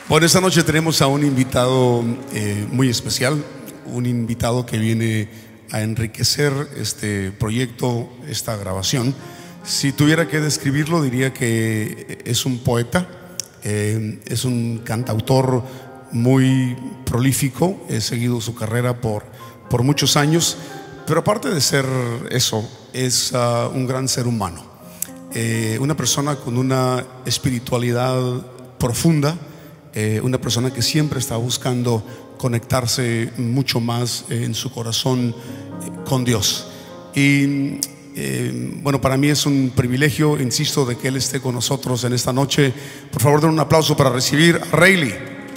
Bueno, esta noche tenemos a un invitado muy especial, un invitado que viene a enriquecer este proyecto, esta grabación. Si tuviera que describirlo, diría que es un poeta, es un cantautor muy prolífico. He seguido su carrera por muchos años, pero aparte de ser eso, es un gran ser humano, una persona con una espiritualidad profunda, una persona que siempre está buscando conectarse mucho más en su corazón con Dios. Y bueno, para mí es un privilegio, insisto, de que Él esté con nosotros en esta noche. Por favor, den un aplauso para recibir a Rayleigh.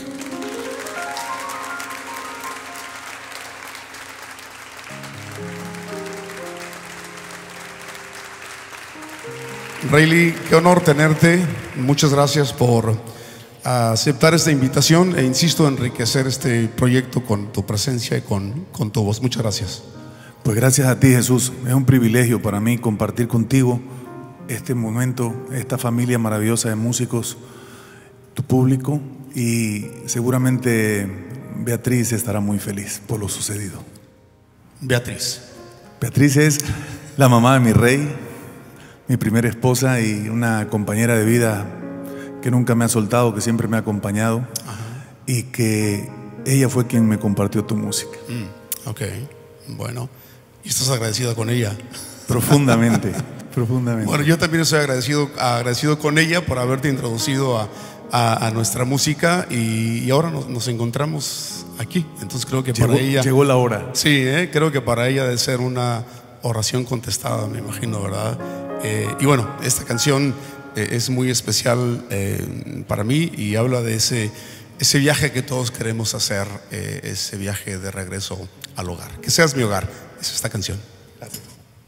Rayleigh, qué honor tenerte. Muchas gracias por aceptar esta invitación e insisto, enriquecer este proyecto con tu presencia y con tu voz. Muchas gracias. Pues gracias a ti, Jesús. Es un privilegio para mí compartir contigo este momento, esta familia maravillosa de músicos, tu público, y seguramente Beatriz estará muy feliz por lo sucedido. Beatriz es la mamá de mi rey, mi primera esposa y una compañera de vida que nunca me ha soltado, que siempre me ha acompañado. Ajá. Y que ella fue quien me compartió tu música. Ok, bueno, ¿y estás agradecida con ella? Profundamente, profundamente. Bueno, yo también estoy agradecido con ella por haberte introducido a nuestra música y ahora nos encontramos aquí. Entonces creo que para ella llegó la hora. Sí, creo que para ella debe ser una oración contestada, me imagino, ¿verdad? Y bueno, esta canción es muy especial para mí y habla de ese viaje que todos queremos hacer, ese viaje de regreso al hogar. Que seas mi hogar, es esta canción. Gracias.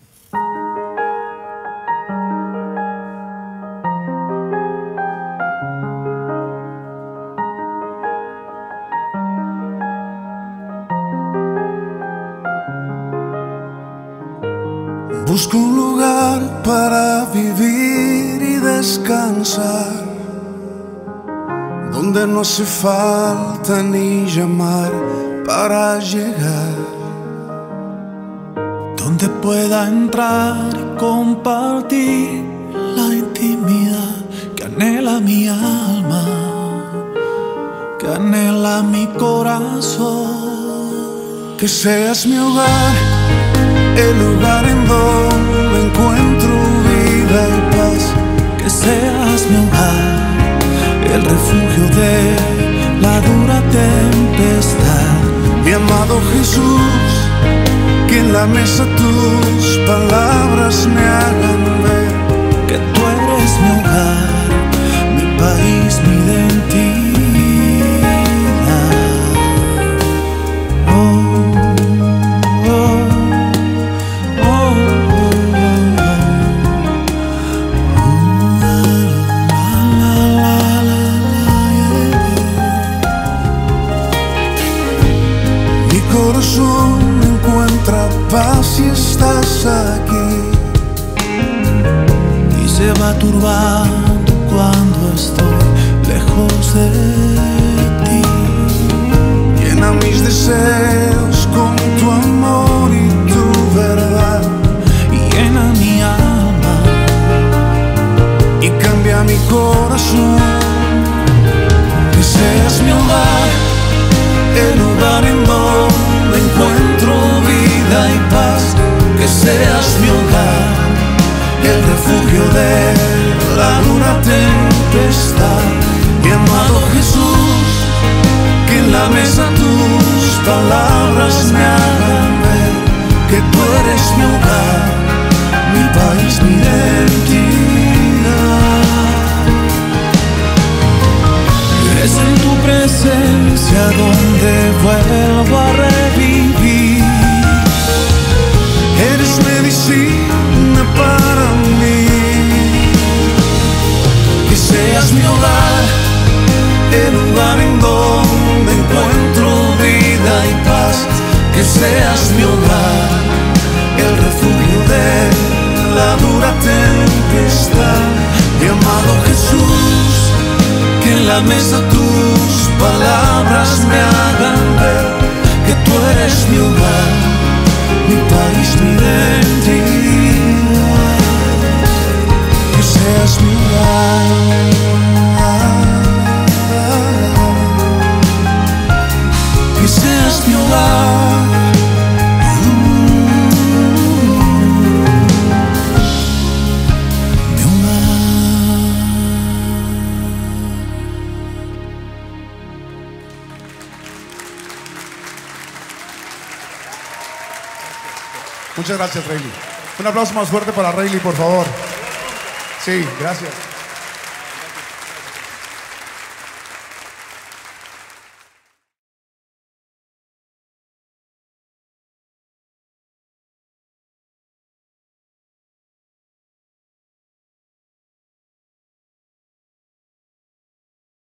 Busco un lugar para vivir y descansar, donde no hace falta ni llamar para llegar, donde pueda entrar y compartir la intimidad que anhela mi alma, que anhela mi corazón. Que seas mi hogar, el lugar en donde encuentro vida y paz. Que seas mi hogar, el refugio de la dura tempestad. Mi amado Jesús, que en la mesa tus palabras me hagan ver que tú eres mi hogar, mi país, mi identidad. Encuentra paz si estás aquí, y se va turbando cuando estoy lejos de ti. Llena mis deseos con tu amor y tu verdad, y llena mi alma y cambia mi corazón. Que seas mi hogar, el lugar en donde encuentro vida y paz. Que seas mi hogar, el refugio de la dura tempestad. Mi amado Jesús, que en la mesa tus palabras me hagan ver que tú eres mi hogar, mi país, mi identidad. Es en tu presencia donde vuelvo a revivir. Eres medicina para mí. Que seas mi hogar, el lugar en donde encuentro vida y paz. Que seas mi hogar, el refugio de la dura tempestad. Mi amado Jesús, que en la mesa tus palabras me hagan ver que tú eres mi hogar, mi país, mi identidad. Que seas mi hogar, que seas mi hogar. Muchas gracias, Rayleigh. Un aplauso más fuerte para Rayleigh, por favor. Sí, gracias.